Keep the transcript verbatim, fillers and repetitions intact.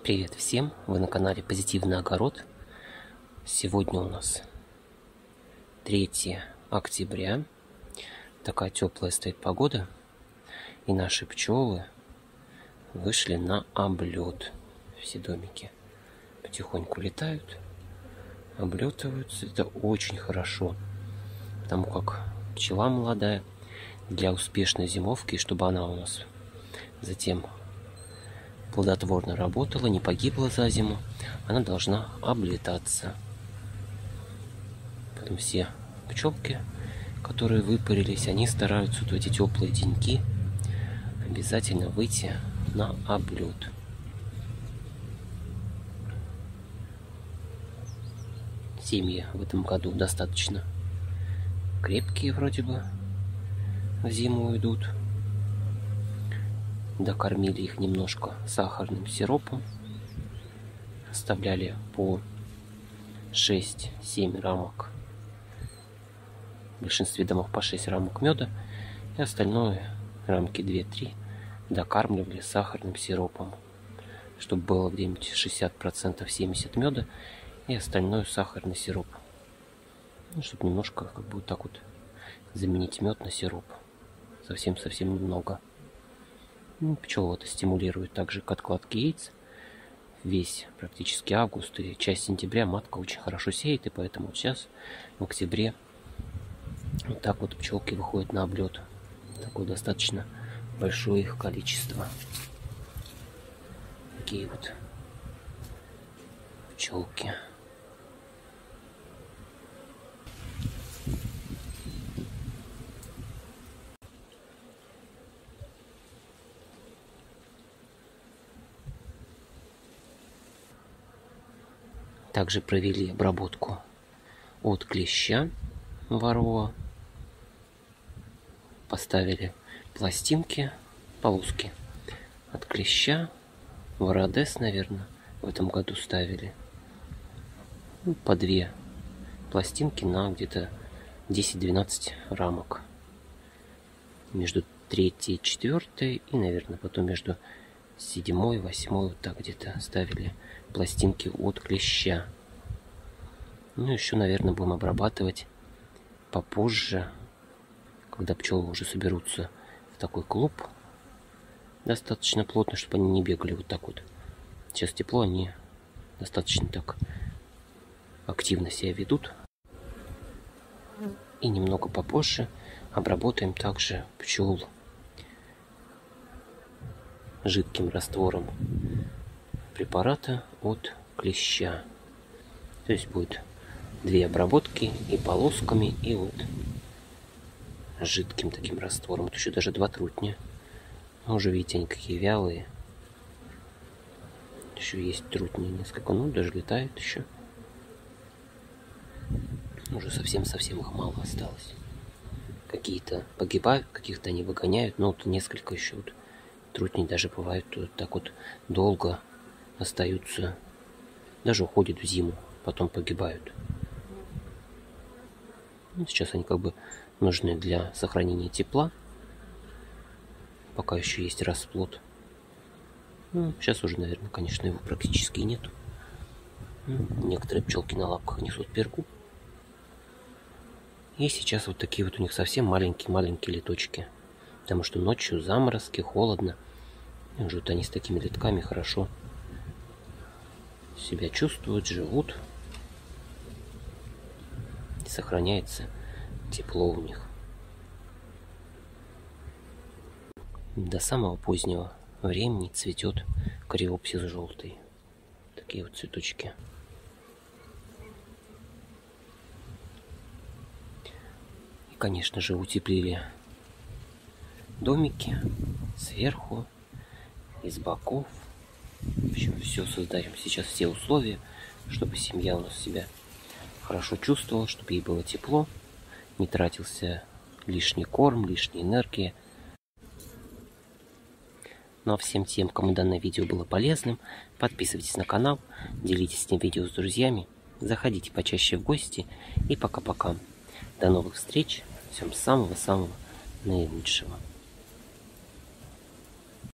Привет всем! Вы на канале Позитивный огород. Сегодня у нас третье октября. Такая теплая стоит погода. И наши пчелы вышли на облет. Все домики потихоньку летают, облетываются. Это очень хорошо, потому как пчела молодая для успешной зимовки, чтобы она у нас затем плодотворно работала, не погибла за зиму, она должна облетаться. Потом все пчелки, которые выпарились, они стараются в эти теплые деньки обязательно выйти на облет. Семьи в этом году достаточно крепкие, вроде бы в зиму идут. Докормили их немножко сахарным сиропом. Оставляли по шесть-семь рамок. В большинстве домов по шесть рамок меда. И остальное, рамки две-три, докармливали сахарным сиропом. Чтобы было где-нибудь шестьдесят процентов, семьдесят процентов меда. И остальное сахарный сироп. Ну, чтобы немножко, как бы вот так вот, заменить мед на сироп. Совсем-совсем немного. Пчел это стимулирует также к откладке яиц. Весь практически август и часть сентября матка очень хорошо сеет, и поэтому вот сейчас в октябре вот так вот пчелки выходят на облет. Такое достаточно большое их количество. Такие вот пчелки. Также провели обработку от клеща ворова. Поставили пластинки, полоски от клеща. Вородес, наверное, в этом году ставили. Ну, по две пластинки на где-то десять-двенадцать рамок. Между третьей и четвертой, и, наверное, потом между седьмой и восьмой, вот так где-то ставили пластинки от клеща. Ну, еще, наверное, будем обрабатывать попозже, когда пчелы уже соберутся в такой клуб достаточно плотно, чтобы они не бегали вот так вот. Сейчас тепло, они достаточно так активно себя ведут. И немного попозже обработаем также пчел жидким раствором препарата от клеща. То есть будет две обработки и полосками, и вот жидким таким раствором. Вот еще даже два трутня. Но уже видите, они какие вялые. Еще есть трутни несколько, ну даже летают еще. Уже совсем-совсем их мало осталось. Какие-то погибают, каких-то они выгоняют, но вот несколько еще вот трутни даже бывают вот так вот долго остаются, даже уходят в зиму, потом погибают. Сейчас они как бы нужны для сохранения тепла, пока еще есть расплод. Ну, сейчас уже, наверное, конечно, его практически нету. Некоторые пчелки на лапках несут перку. И сейчас вот такие вот у них совсем маленькие-маленькие леточки. Потому что ночью заморозки, холодно. И уже вот они с такими литками хорошо себя чувствуют, живут. И сохраняется тепло у них. До самого позднего времени цветет кориопсис желтый. Такие вот цветочки. И, конечно же, утеплили домики сверху, из боков. В общем, все создаем сейчас все условия, чтобы семья у нас себя хорошо чувствовала, чтобы ей было тепло, не тратился лишний корм, лишняя энергия. Ну а всем тем, кому данное видео было полезным, подписывайтесь на канал, делитесь этим видео с друзьями, заходите почаще в гости и пока-пока. До новых встреч, всем самого-самого наилучшего.